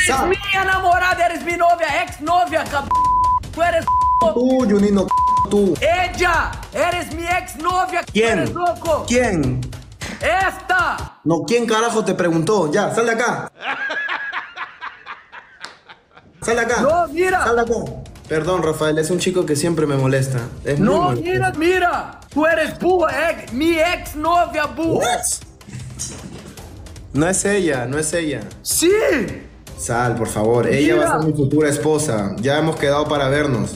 Eres minha namorada, eres mi novia, ex-novia, cabrón. Tú eres Tú, Junino, tú. ella, eres mi ex-novia. ¿Quién? Tú eres loco. ¿Quién? Esta. No, ¿quién carajo te preguntó? Ya, sal de acá. Sal de acá. No, mira. Sal de acá. Perdón, Rafael, es un chico que siempre me molesta. Es muy No, molesto. mira. Tú eres mi ex-novia, burro. What? No es ella, no es ella. Sí. Sal, por favor. Ella va a ser mi futura esposa. Ya hemos quedado para vernos.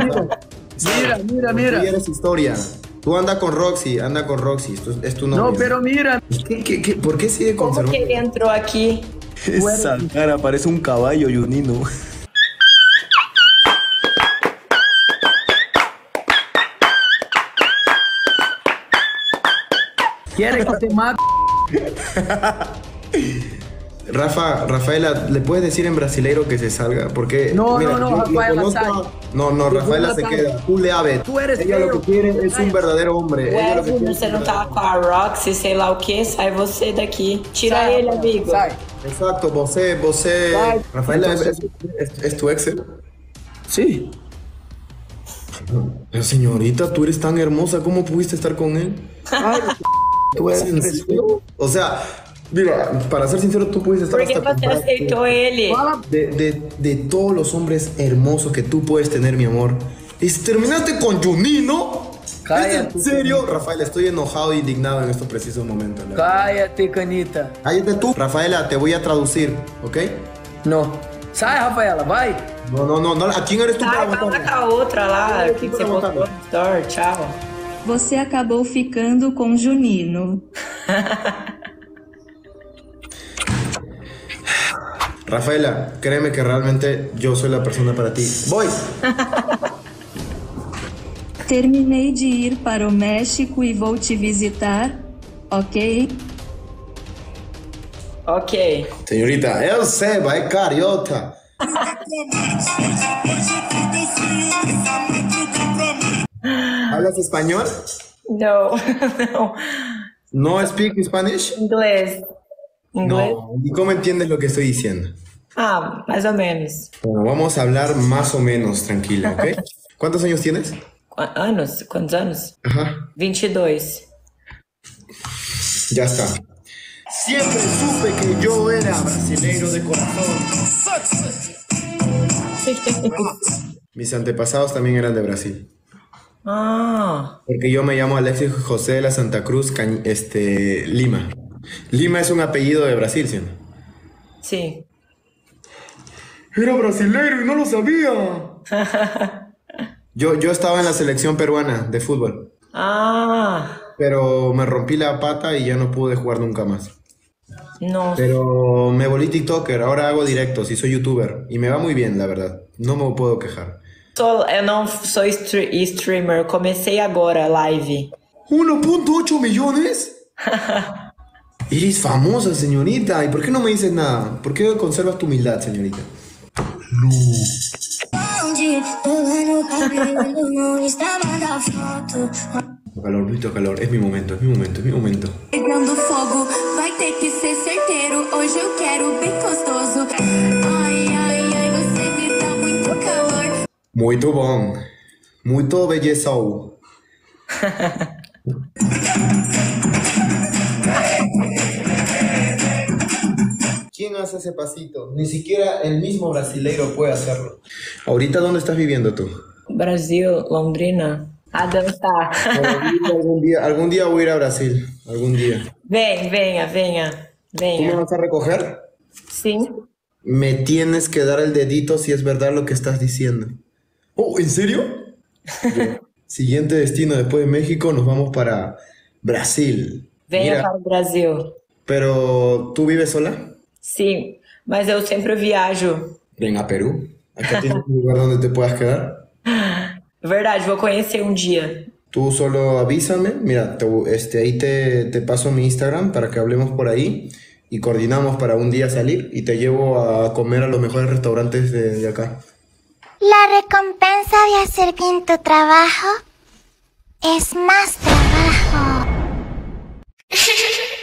Mira. Tú eres historia. Tú anda con Roxy, es tu novia. No, pero mira. ¿Por qué sigue Como conservando? que ele entrou aqui? Esa cara parece un caballo, Junino. ¿Quieres que te mate? Rafaela, ¿le puedes decir en brasileiro que se salga? Porque No, mira, no, yo Rafaela, conozco sal. No, Rafaela se queda. Tú le aves. Tú eres Ella lo feo. que quiere es un verdadero hombre. Ella lo que Wesley, quiere es você un não verdadero- tava com a Roxy, sei lá o que, sai você daqui. Tira Sai, ele, Rafaela, amigo. sai. Exacto, você. Vai. Rafaela, Entonces- ¿es tu ex? Sí. Pero señorita, tú eres tan hermosa, ¿cómo pudiste estar con él? Ay, ¿Tú eres en serio? O sea, mira, para ser sincero, tú pudiste estar Por que hasta você con- aceitou ele? fala. de todos los hombres hermosos que tú puedes tener, mi amor. ¿Y terminaste con Junino? Cállate. ¿Es en serio? Rafael, estoy enojado e indignado en estos precisos momentos. la verdad. Cállate, canita. Cállate tú. Rafaela, te voy a traducir, ¿ok? No. Sai, Rafaela, vai. No. ¿A quién eres tú para Sai, fala votar? com a outra lá, que você postou no story, tchau. Você acabou ficando com Junino. Rafaela, créeme que realmente yo soy la persona para ti. Voy. Terminei de ir para o México e vou te visitar, ok? Ok. Señorita, eu sei, vai cariota. ¿Hablas español? Não, não. ¿No speak Spanish? Inglês. Inglês? No. ¿Y cómo entiendes lo que estoy diciendo? Ah, mais ou menos. Bueno, vamos a hablar más o menos tranquila, ¿ok? ¿Cuántos años tienes? Anos? Quantos anos? Ajá, 22. ya está. Siempre supe que yo era brasileiro de corazón. Mis antepasados también eran de Brasil. Ah, Porque yo me llamo Alexis José de la Santa Cruz, Lima. Lima es un apellido de Brasil, ¿sí o no? sim. Era brasileiro y no lo sabía. Yo estaba en la selección peruana de fútbol, Ah, pero me rompí la pata y ya no pude jugar nunca más. nossa. Pero me volví TikToker, ahora hago directos y soy YouTuber. Y me va muy bien, la verdad. No me puedo quejar. Eu não sou streamer, comecei agora live. 1.8 millones. Eres famosa, señorita. ¿Y por qué no me dices nada? ¿Por qué conservas tu humildad, señorita? Mucho calor. Es mi momento, es mi momento, es mi momento. Pegando fogo, vai ter que ser certeiro. Hoje eu quero bem gostoso. Ai, você me dá muito calor. Muito bom. Muito belleza. ¿Quién hace ese pasito? Ni siquiera el mismo brasileiro puede hacerlo. ¿Ahorita dónde estás viviendo tú? Brasil, Londrina. A dançar. Algún día voy a ir a Brasil. Algún día. Venha. ¿Tú me vas a recoger? Sim. Me tienes que dar el dedito si es verdad lo que estás diciendo. Oh, ¿en serio? Bien. Siguiente destino después de México, nos vamos para Brasil. Venha Mira, para o Brasil. pero ¿tú vives sola? Sim, mas eu sempre viajo. Ven a Perú. Acá tienes un lugar donde te puedas quedar. Verdade, vou conhecer um dia. Tú solo avísame. Mira, ahí te paso mi Instagram para que hablemos por ahí y coordinamos para un día salir y te llevo a comer a los mejores restaurantes de acá. La recompensa de hacer bien tu trabajo es más trabajo.